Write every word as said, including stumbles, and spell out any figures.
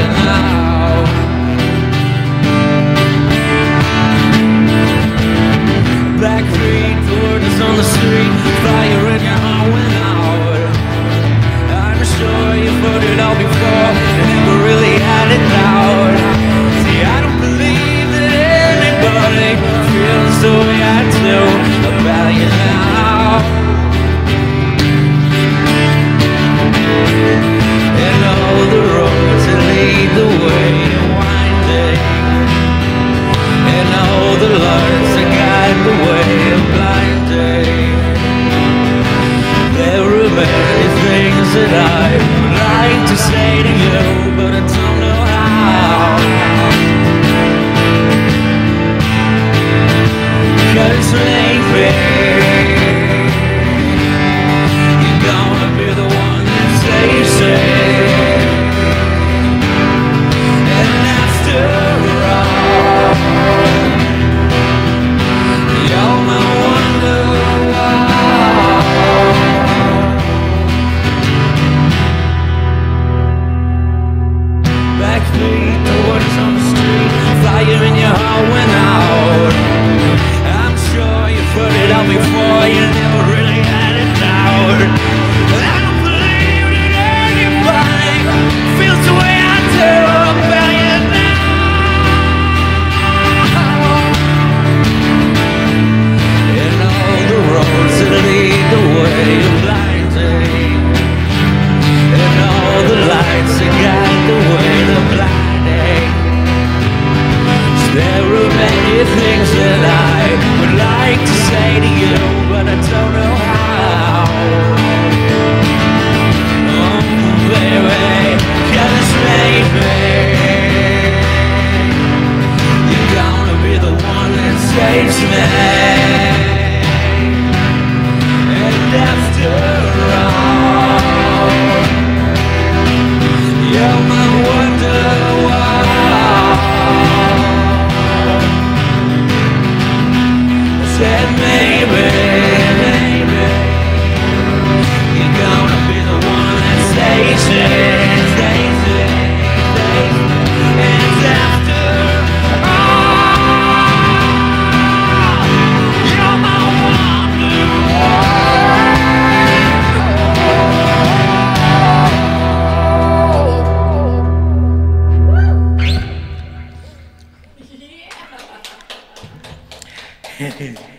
now. Back feet, borders on the street, fire in your heart went out. I'm sure you've heard it all before, and never really had it out. See, I don't believe that anybody feels the way I do about you now. And all the roads that lead the way are winding, and all the lights that guide the way are blinding. There are many things that I would like to say to you, but I don't know how. 'Cause lately you're gonna be the one that saves it. And after all, you're my Wonderwall. Backbeat, the words on the street, fire in your heart went out. I'm sure you've heard it all before, you never really had it out. I don't believe that anybody feels the way I do about you now. And all the roads that lead the way are blinding, and all the lights that guide the way are blinding. There are many things that I would like to say to you, but I don't know how. Oh, baby, 'cause maybe you're gonna be the one that saves me. And after all, you're my Wonderwall. Said maybe, maybe you're gonna be the one that stays it, stays it, stays it. And after all, you're my Wonderwall.